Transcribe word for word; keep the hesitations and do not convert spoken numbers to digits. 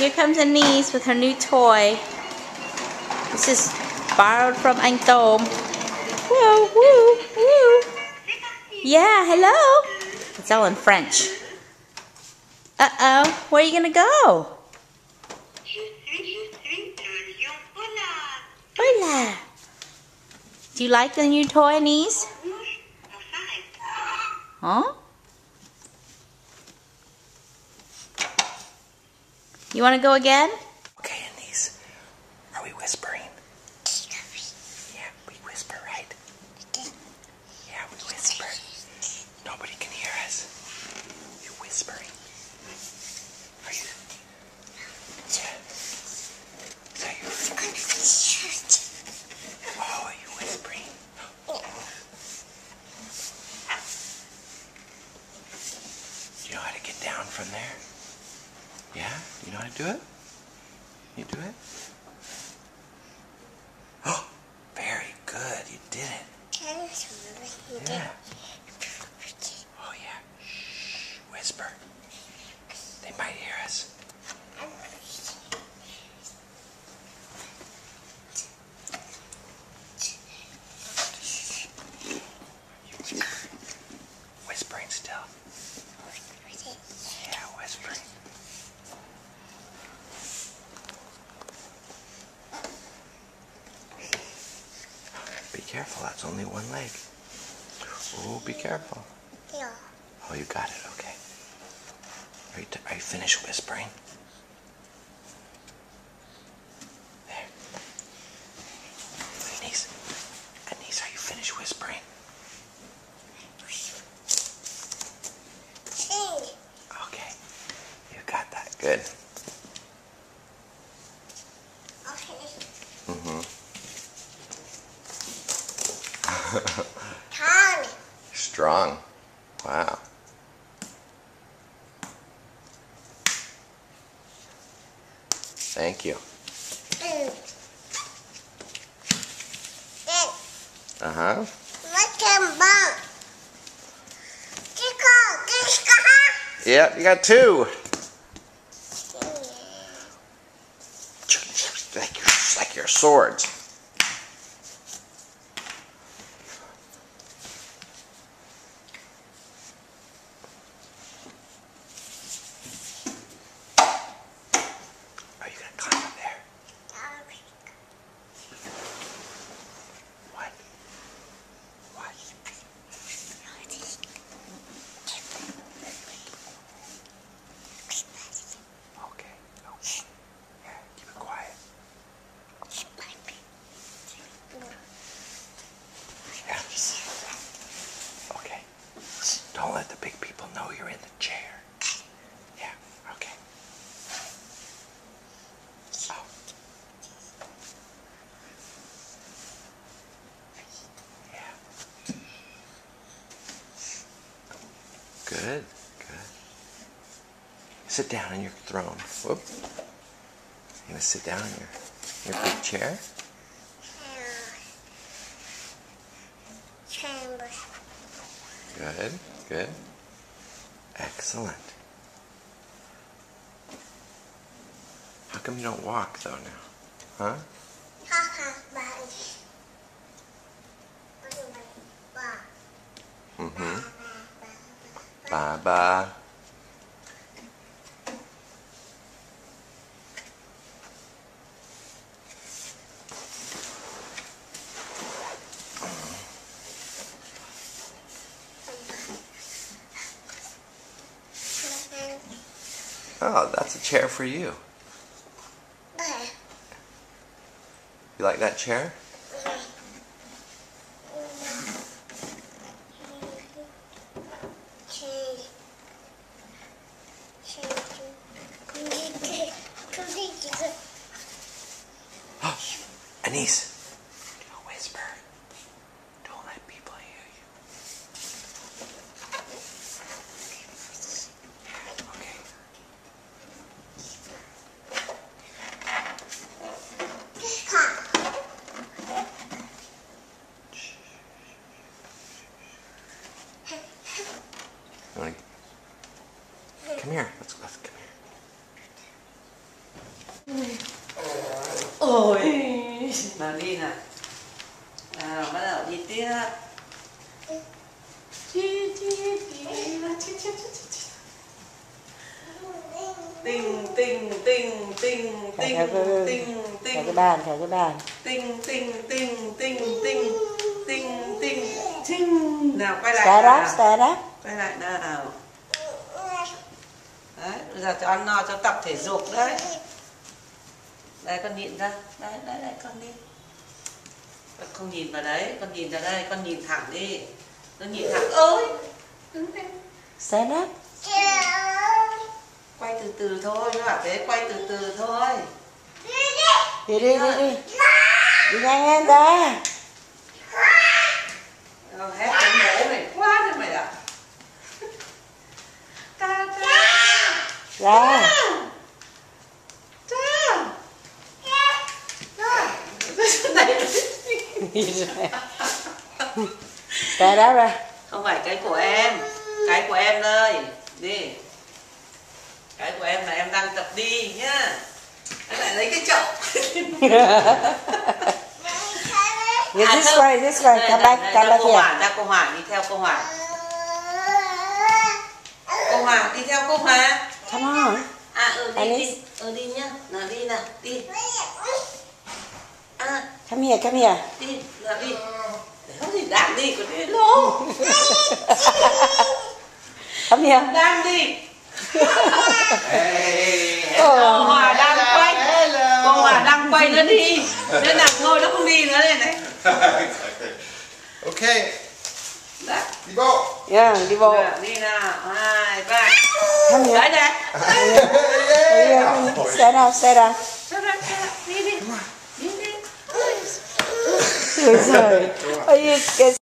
Here comes Anise with her new toy. This is borrowed from Anh Tôm. Whoa, woo, woo. Yeah, hello. It's all in French. Uh-oh, where are you gonna go? Hola. Do you like the new toy, Anise? Huh? You want to go again? Okay, Anise. Are we whispering? Yeah, we whisper, right? Yeah, we whisper. Nobody can hear us. You're whispering. Are you? Yeah. Is that your? Oh, are you whispering? Do you know how to get down from there? Yeah? You know how to do it? You do it? Oh, very good. You did it. Yeah. Oh, yeah. Shh. Whisper. They might hear us. Whispering still. Yeah, whispering. Be careful, that's only one leg. Oh, be careful. Yeah. Oh, you got it, okay. Are you, t are you finished whispering? There. Anise, Anise, are you finished whispering? Okay, you got that, good. Okay. Mm-hmm. Tommy. Strong. Wow. Thank you. Uh-huh. Look at mom. Yep, you got two. Like your, like your swords. Are you gonna climb up there? What? What? Okay. Okay. Yeah, keep it quiet. Yeah. Okay. Don't let the big people know you're in the chair. Yeah, okay. Oh. Yeah. Good, good. Sit down in your throne. Whoop. You gonna sit down in your, your big chair? Good, good. Excellent. How come you don't walk though now? Huh? Mm-hmm. Bye-bye. Oh, that's a chair for you. You like that chair? Anise, don't whisper. Don't let people hear you. Okay. You wanna... Come here. Let's, let's come here. Ôi, nào đi nào. Nào, bắt đầu đi tiếp. Chi, chi, chi, chi, chi, chi. Tinh, tinh, tinh, tinh, tinh, tinh, tinh. Theo cái bàn, theo cái bàn. Tinh, tinh, tinh, tinh, tinh, tinh, tinh, tinh. Nào, quay lại Stand nào. up, stand up. Quay lại nào. Đấy, bây giờ cho ăn no, cho tập thể dục đấy. Đây, con nhìn ra. Đây, đây, đây, con đi. Con không nhìn vào đấy, con nhìn ra đây, con nhìn thẳng đi. Con nhìn thẳng, ơi. Đứng đây. Stand up. Quay từ từ thôi, nó bảo thế, quay từ từ thôi. Đi đi, đi đi. Đi nhanh lên ra. Ờ, hét cái bố mày quá thế mày ạ. Ta ta. Ra. Ta. Này. Stand up ra. Không phải cái của em, cái của em đây. Đi. Cái của em là em đang tập đi nhá. Em lại lấy cái chậu. Yeah, À, this không. way, this way. Đây, Come đây, back, đây, come ra back cô here. Hòa, ra cô Hòa, đi theo cô Hòa. Cô Hòa, đi theo cô Hòa. Come on. À, ừ, đi, Alice. đi, ừ, đi nhá. Nào, đi nào, đi. À, Come here, come here. đi, nào, đi. Để không thì đang đi, còn đi lố. Come here. Đang đi. Hey, Cô Hòa đang quay. Cô Hòa đang quay nó đi. Nên là ngồi nó không đi nữa này này. Okay, Đấy. đi bộ. Yeah, đi bộ. Nào, đi nào, hai, ba. Come here. Đấy đấy. Đi đi. Stand up, stand up. Đi đi. Đi đi. Ôi giời. Ôi, cái